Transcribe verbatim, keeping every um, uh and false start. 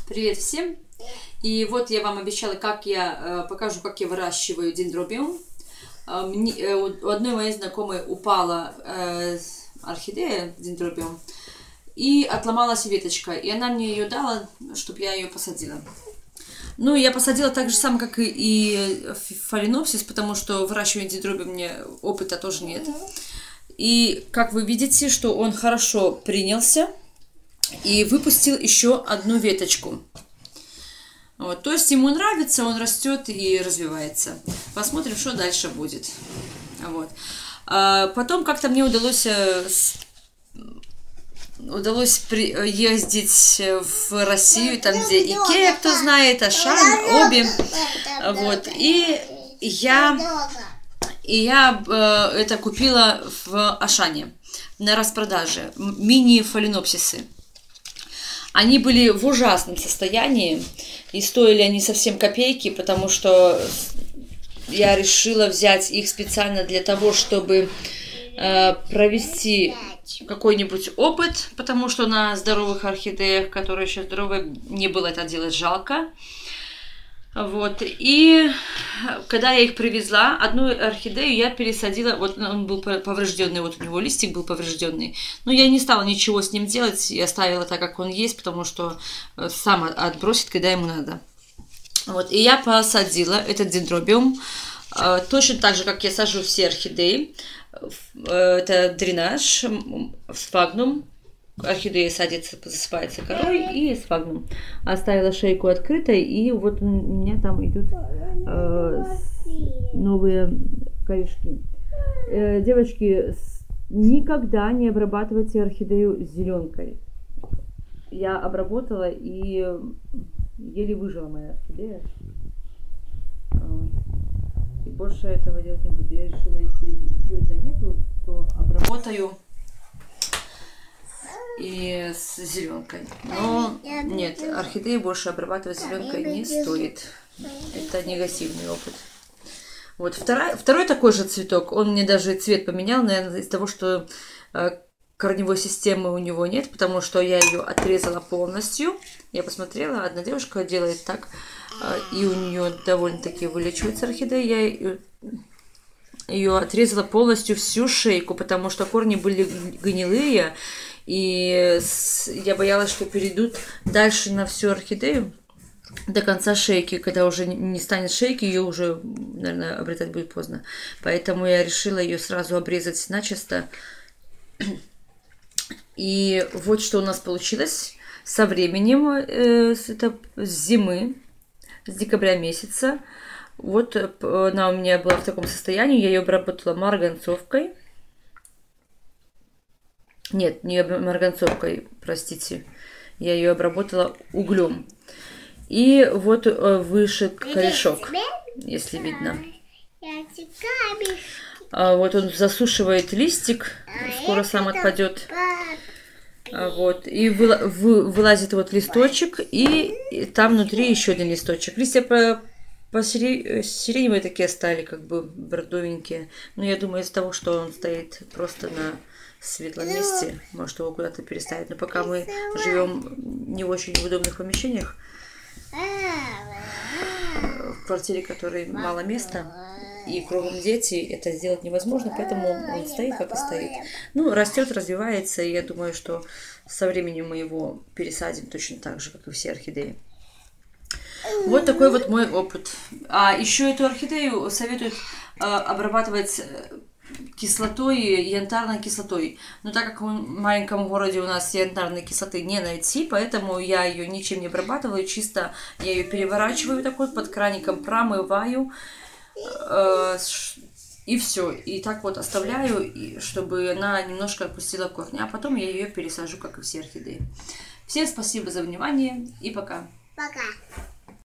Привет всем! И вот я вам обещала, как я э, покажу, как я выращиваю дендробиум. Э, мне, э, у одной моей знакомой упала э, орхидея дендробиум и отломалась веточка. И она мне ее дала, чтобы я ее посадила. Ну, я посадила так же самое, как и, и фаленопсис, потому что выращивание дендробиум мне опыта тоже нет. И как вы видите, что он хорошо принялся и выпустил еще одну веточку. Вот, то есть ему нравится, он растет и развивается. Посмотрим, что дальше будет. Вот. А потом как-то мне удалось, удалось ездить в Россию, там где Икея, кто знает, Ашан, обе. Вот. И я, и я это купила в Ашане на распродаже. Мини-фаленопсисы. Они были в ужасном состоянии, и стоили они совсем копейки, потому что я решила взять их специально для того, чтобы э, провести какой-нибудь опыт, потому что на здоровых орхидеях, которые еще здоровые, не было это делать жалко. Вот, и когда я их привезла, одну орхидею я пересадила, вот он был поврежденный, вот у него листик был поврежденный, но я не стала ничего с ним делать, я оставила так, как он есть, потому что сам отбросит, когда ему надо. Вот, и я посадила этот дендробиум, точно так же, как я сажу все орхидеи, это дренаж, сфагнум. Орхидея садится, засыпается корой и сфагнум. Оставила шейку открытой, и вот у меня там идут э, новые корешки. Э, девочки, никогда не обрабатывайте орхидею зеленкой. Я обработала, и еле выжила моя орхидея. И больше этого делать не буду. Я решила, если йода нету, то обработаю и с зеленкой. Но нет, орхидеи больше обрабатывать зеленкой не стоит. Это негативный опыт. Вот второй, второй такой же цветок, он мне даже цвет поменял, наверное, из-за того, что э, корневой системы у него нет, потому что я ее отрезала полностью. Я посмотрела, одна девушка делает так, э, и у нее довольно-таки вылечивается орхидея. Я ее, ее отрезала полностью всю шейку, потому что корни были гнилые. И я боялась, что перейдут дальше на всю орхидею до конца шейки. Когда уже не станет шейки, ее уже, наверное, обрезать будет поздно. Поэтому я решила ее сразу обрезать начисто. И вот что у нас получилось со временем, э, с, это, с зимы, с декабря месяца. Вот она у меня была в таком состоянии. Я ее обработала марганцовкой. Нет, не марганцовкой, простите. Я ее обработала углем. И вот выше корешок, если видно. Вот он засушивает листик, скоро сам отпадет. Вот, и вылазит вот листочек, и там внутри еще один листочек. Листья по сиреневые такие стали, как бы бордовенькие. Но я думаю, из-за того, что он стоит просто на светлом месте, может его куда-то переставить. Но пока мы живем не в очень удобных помещениях, в квартире, в которой мало места и кругом дети, это сделать невозможно, поэтому он стоит, как и стоит. Ну, растет, развивается, и я думаю, что со временем мы его пересадим точно так же, как и все орхидеи. Вот такой вот мой опыт. А еще эту орхидею советуют э, обрабатывать кислотой, янтарной кислотой. Но так как в маленьком городе у нас янтарной кислоты не найти, поэтому я ее ничем не обрабатываю, чисто я ее переворачиваю так вот под краником, промываю, э, и все. И так вот оставляю, чтобы она немножко отпустила корни. А потом я ее пересажу, как и все орхидеи. Всем спасибо за внимание и пока. Пока.